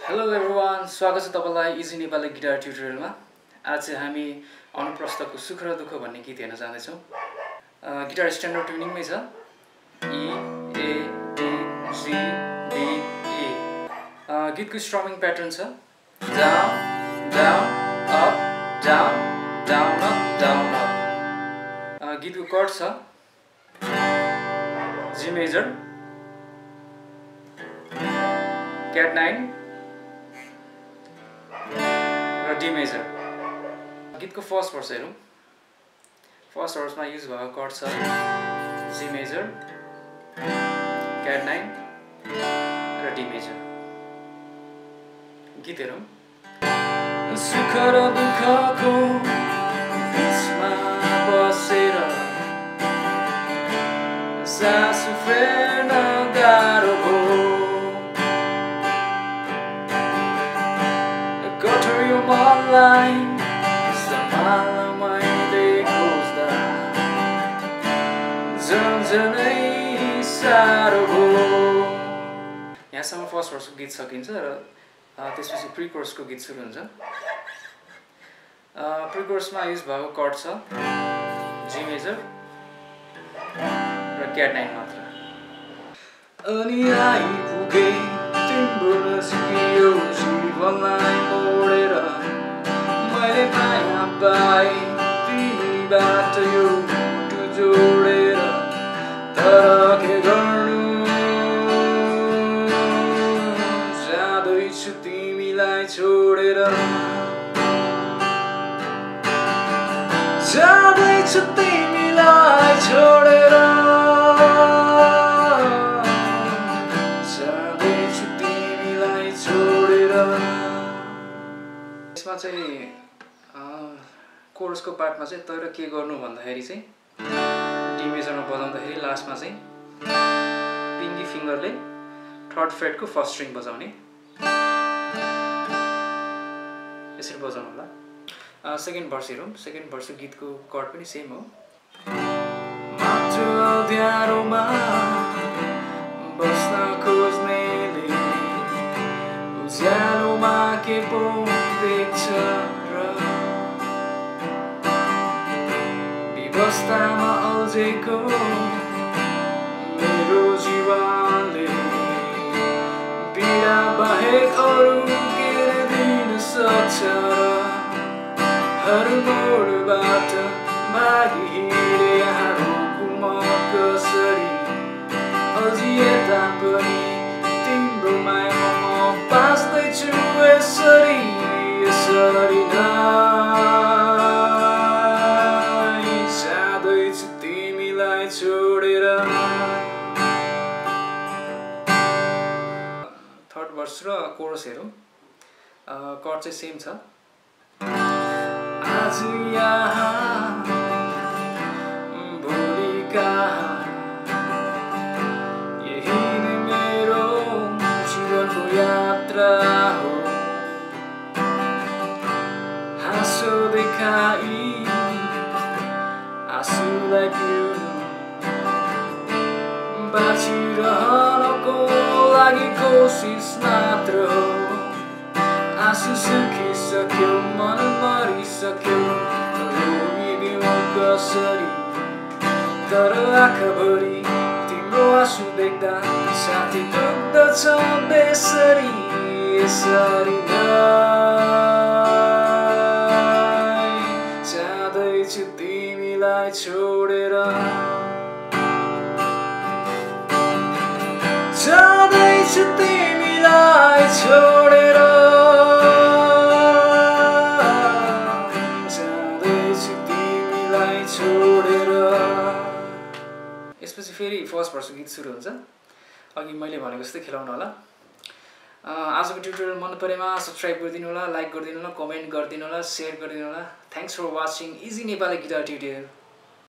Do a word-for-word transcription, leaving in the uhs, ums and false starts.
Hello everyone, स्वागत छ तपाईलाई इजी नेपाली गिटार ट्युटोरियलमा। आज चाहिँ हामी अनुप्रस्थको सुख र दुःख भन्ने गीत हेर्न जाँदै छौं। गिटार स्ट्यान्डर्ड ट्युनिङमै छ। E A D C B E। गीतको स्ट्रमिङ प्याटर्न छ down down up down down up down up। गीतको कर्ड छ G मेजर cat nine र D मेजर। गीतको फर्स्ट वर्स हेरौं। फर्स्ट वर्समा युज भएको कर्ड छ G मेजर cat nine र D मेजर। गीत हेरौं। सुख र दुःखको बीचमा बसेर सास फेर्न गाह्रो भयो। गठर यो मनलाई सम्हाल्न मैले खोज्दा झन्झनै साह्रो भयो। यहाँसम्म फर्स्ट वर्सको गीत सकिन्छ र त्यसपछि प्री कोर्सको गीत सुरु हुन्छ। प्री कोर्समा युज भएको कर्ड छ G मेजर र cat nine मात्र। अनि आइपुगे तिम्रो नजिकियो जीवनलाई मोडेर मैले माया पाए तिमीबाट यो मुटु जोडेर। तर के गर्नु जाँदैछु तिमीलाई छोडेर जाँदैछु तिमीलाई छोडेर जाँदैछु तिमीलाई छोडेर। यसमा चाहिँ कोरसको पार्टमा चाहिँ तर के गर्नु भन्दाखेरि चाहिँ डी मेजरमा बजाउँदाखेरि लास्टमा चाहिँ पिङ्की फिङ्गरले थर्ड फ्रेटको फर्स्ट स्ट्रिङ बजाउने यसरी बजाउनु होला। सेकेन्ड भर्स हेरौँ। सेकेन्ड भर्सको गीतको कर्ड पनि सेम हो। मात्र अँध्यारोमा बस्न खोज्नेले उज्यालोमा के पो देख्छ र विवस्थामा अल्झेको मेरो जीवनले पीडा बाहेक अरू के दिन सक्छ र हर मोडबाट भागी हिँडे यहाँ रोकु म कसरी अझै तापनि तिम्रो माया म बाँच्दैछु यसरी यसरी नै जाँदैछु तिमीलाई छोडेर। थर्ड वर्स र कोरस हेरौँ। कर्ड चाहिँ सेम छ। आज यहाँ भोलि कहाँ यही नै मेरो जीवनको यात्रा हो। हाँसो देखाई आँसुलाई पिउनु बाँचिरहनको लागि कोसिस मात्र हो। आँसु सुकिसक्यो मन मरिसक्यो रोइदिउँ कसरी तर आँखाभरि तिम्रो आँसु देख्दा साथी दुख्दछ बेसरी यसरी नै जाँदैछु तिमीलाई छोडेर जाँदैछु तिमीलाई छोडेर यसपछि फेरि फर्स्ट भर्सको गीत सुरु हुन्छ। अघि मैले भनेको जस्तै खेलाउनु होला। आजको ट्युटोरियल मन परेमा सब्सक्राइब गरिदिनु होला, लाइक गरिदिनु होला, कमेन्ट गरिदिनु होला, सेयर गरिदिनु होला। Thanks for watching easy Nepali guitar tutorial.